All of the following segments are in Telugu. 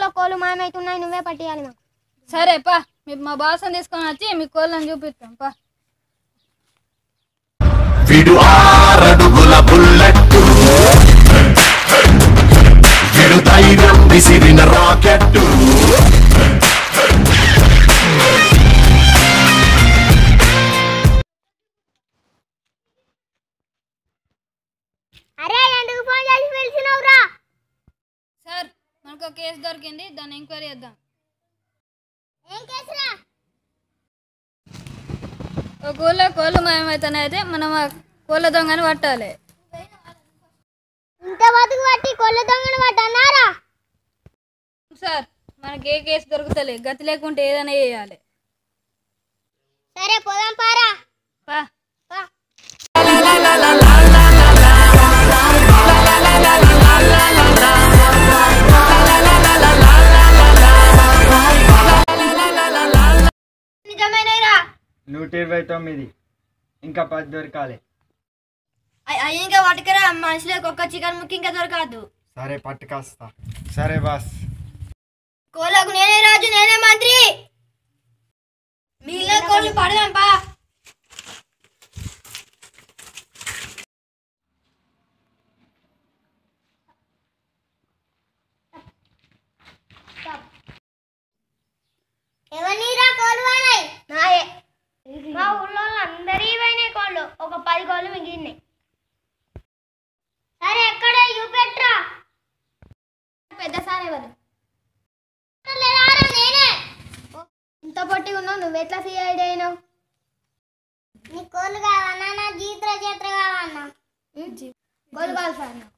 ఊళ్ళో కోళ్ళు మాయమవుతున్నాయి, నువ్వే పట్టియాలి మాకు. సరే పా, మా బాసం తీసుకొని వచ్చి మీ కోళ్ళని చూపిస్తాం పా. విడు 6 అడుగుల బుల్లెట్టు, విడు ధైర్యం విసిరిన రాకెట్టు. అరే ఎందుకు ఫోన్ చేసి పిలిచినావురా? సార్ మనకు కేసు దొరికింది, దాన్ని ఎంక్వైరీ చేద్దాం. ఏం కేసురా? ఒక ఊళ్ళో కోళ్ళు మాయమవుతానైతే మనం ఆ కోళ్ళ దొంగని పట్టాలి. ఇంత బతుకు పట్టి కోళ్ళ దొంగను పట్టన్నారా? సార్ మనకి ఏ కేసు దొరుకుతలే, గతి లేకుంటే ఏదైనా చేయాలి. సరే పోదాం పారా. పా. నిజమేనేరా? 129, ఇంకా 10 దొరకాలి. ఇంకా పట్టుకురా, మనుషులకు ఒక్క చికెన్ ముక్క ఇంకా దొరకదు. సరే పట్టుకొస్తా. సరే బాస్. కోళ్ళకు నేనే రాజు, నేనే మంత్రి. మిగిలిన కోళ్ళు పడదాం పా. ఎవరిరా కోళ్ళు పోయినాయి? నాయే. మా ఊళ్ళో అందరి పోయినాయి కోళ్ళు, ఒక 10 కోళ్ళు మిగిలినాయి. సరే ఎక్కడ చూపెట్రా. పెద్ద సార్ ఎవరు? నేనే. ఇంత పొట్టిగా ఉన్నావు, నువ్వెట్లా సిఐడి అయినావు? నీ కోళ్ళు కావన్నా, నా జీత్ర చేత్ర కావన్నా? కోళ్ళు కావాలి సార్ నాకు.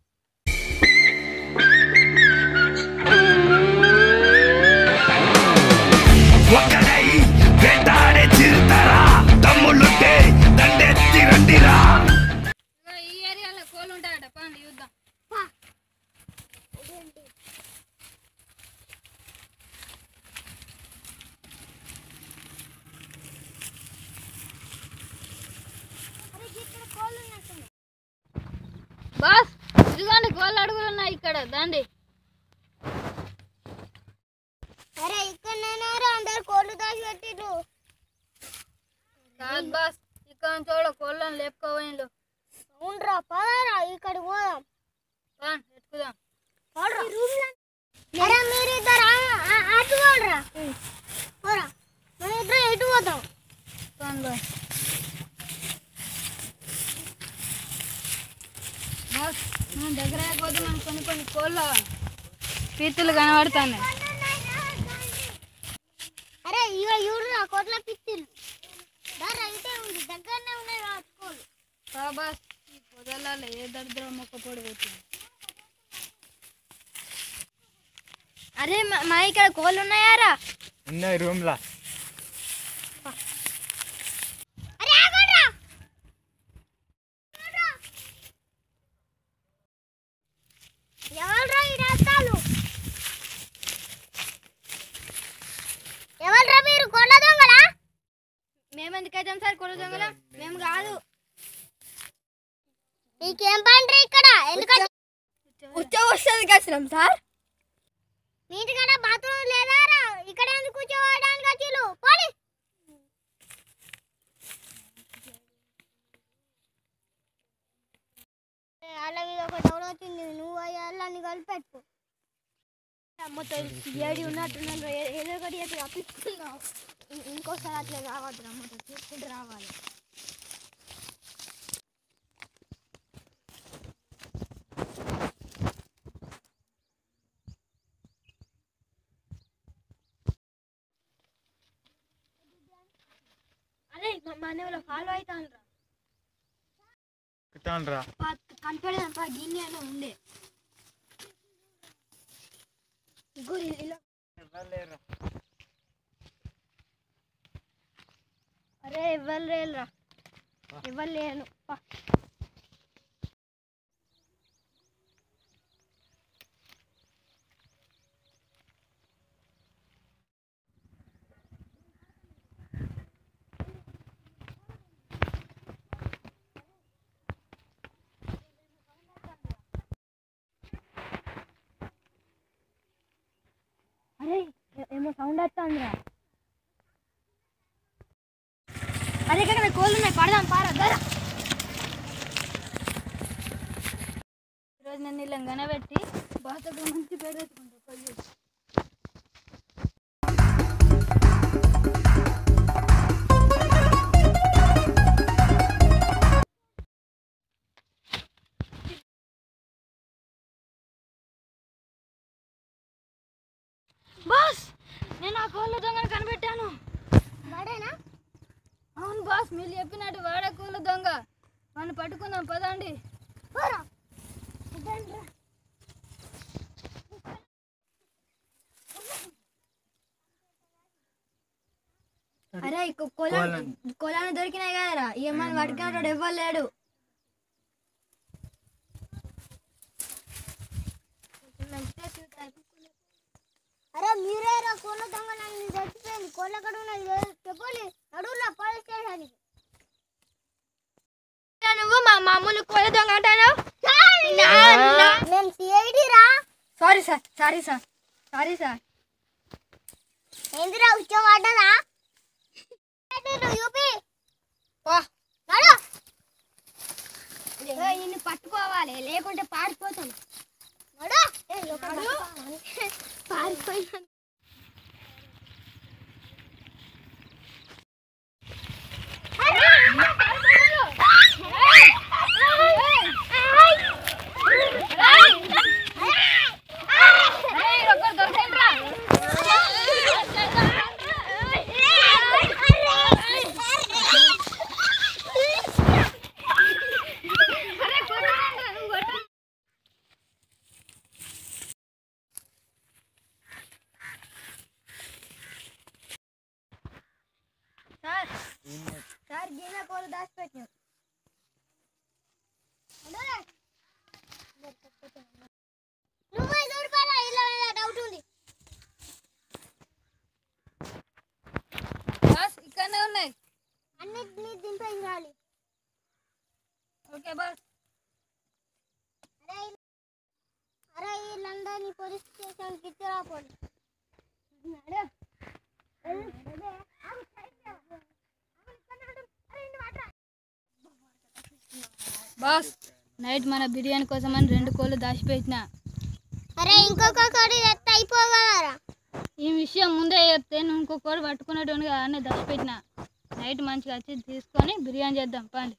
ఒకడై వెంటాడే చిరుతరా, తమ్ముళ్ళుంటే దండెత్తి రండిరా. ఈ ఏరియాలో కోళ్ళు ఉంటాయట, పండి చూద్దాం. బాస్ ఇదిగోండి కోళ్ళ అడుగులు ఉన్నాయి ఇక్కడ, దండి. అరే ఇక్కడ నేనారా అందరు కోళ్ళు దాచి పెట్టిరు. కాదు బాస్, ఇక్కడ చూడ కోళ్ళని లేపుకోపోయిండు. అవునరా, పదారా ఇక్కడికి పోదాం. ఎత్తుకుదాం. అరే మీరిద్దరు అటు పోరా. పోరా, మన ఇద్దరు ఎటు పోతాం? బాస్ మన దగ్గర పోతే మనకు కొన్ని కోళ్ళ పీతులు కనబడుతున్నాయి. అరే ఇక చూడురా కోట్ల పిచ్చిలు. అయితే ఉంది, దగ్గరనే ఉన్నాయి కోళ్ళు. బాస్ ఈ పొదలలో ఏ దరిద్రం మొక్క పొడి పెట్టింది. అరే మా ఇక్కడ కోళ్ళు ఉన్నాయారా? ఉన్నాయి రూమ్లా. ఎవర్రా ఈ రాస్తాలు? ఎవర్రా మీరు? కోళ్ళ దొంగలా? మేమెందుకైతాం సార్ కోళ్ళ దొంగల? మేము కాదు. మీకేం పండ్రి ఇక్కడ? ఎందుకంటే వస్తుంది కసినాం సార్. మీ ఇంటికాడ బాత్రూమ్ లేదారా? ఇక్కడ ఎందుకు కూర్చోవడానికి వచ్చిలు? పోనీ. అలాగే ఒక డౌన్ వచ్చింది, నువ్వు అన్నీ కలిపెట్టు. మొత్తం సిఐడి ఉన్నట్టున్నాను, ఏదో ఒకటి అయితే తప్పిస్తున్నావు. ఇంకోసారి అట్లా రావద్దు, మొత్తం చూసుకుంటూ రావాలి. అరే మా అన్న ఫాలో అవుతాను రా. కనపడేదంపా గిన్నె అని ఉండే. అరే ఎవరు లేరురా, ఎవరు లేను. అమ్మ సౌండ్ వస్తుందిరా. అదే కదా కోళ్ళు ఉన్నాయి, పడదాం పారా దరా. ఈరోజు నేను ఇలా గనబెట్టి బాగా మంచి పేరు తెచ్చుకుంటా కొయ్యి. బాస్, నేను ఆ కోళ్ళ దొంగను కనిపెట్టాను. వాడేనా? అవును బాస్, మీరు చెప్పినట్టు వాడే కోళ్ళ దొంగ. మనం పట్టుకుందాం పదండి. పోరా. అరే కోళ్ళని దొరికినాయి కదరా, ఏమని పట్టుకున్నాడు ఎవ్వరు లేడు. అరే మీరేరా కోళ్ళ దొంగ, నన్ను చచ్చిపోయింది. కోళ్ళ కడ ఉన్నది చెప్పండి, నడువులా పోలీస్ స్టేషన్కి. నువ్వు మా మామూలు కోళ్ళ దొంగ అంటాను. మేము సిఐడి రా. Sorry sir, sorry sir, sorry sir. ఏందిరా ఉచ్చం పడ్డదా? యూపీ నిన్ను పట్టుకోవాలి, లేకుంటే పారిపోతాను. పారిపోయినా సార్ గీన కోళ్ళు దాచిపెట్టాం. నువ్వు దూరిపోయినా ఇలా డౌట్ ఉంది. బాస్ ఇక్కడనే ఉన్నాయి. అన్నిటినీ దింపేసి రాలి. Okay boss. అరే వీళ్ళందరినీ పోలీస్ స్టేషన్కి ఇచ్చిరా పోలి. బాస్, నైట్ మన బిర్యానీ కోసం అని 2 కోళ్ళు దాచిపెట్టిన. అరే ఇంకొక కోడి ఎత్త అయిపోగలరా? ఈ విషయం ముందే చెప్తే నువ్వు ఇంకో కోడి పట్టుకునేటోని అన్నీ దాచిపెట్టిన. నైట్ మంచిగా వచ్చి తీసుకొని బిర్యానీ చేద్దాం పండి.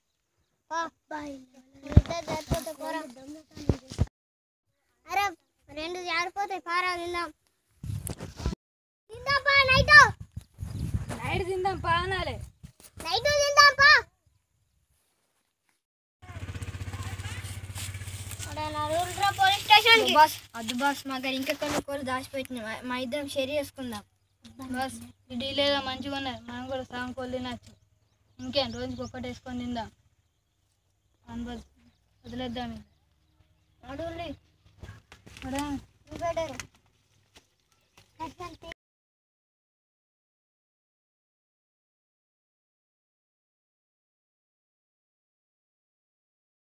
అరే 2 జారిపోతాయి, పారా తిందాం. తిందాం పా నైట్. నైట్ తిందాం పా అనాలి. నైట్ తిందాం పా. Police station boss. అద్దు బాస్, మా దగ్గర ఇంకా కొన్ని కోళ్ళు దాచిపెట్టిన, మా ఇద్దరం షేర్ చేసుకుందాం. బాస్ ఈ డీలేగా మంచిగా ఉన్నాయి, మనం కూడా సగం కోళ్ళు తినచ్చు. ఇంకేం రోజుకి ఒక్కటి వేసుకొని తిందాం. బస్ వదిలేద్దాం. అడుగుండి ఇంకా నువ్వు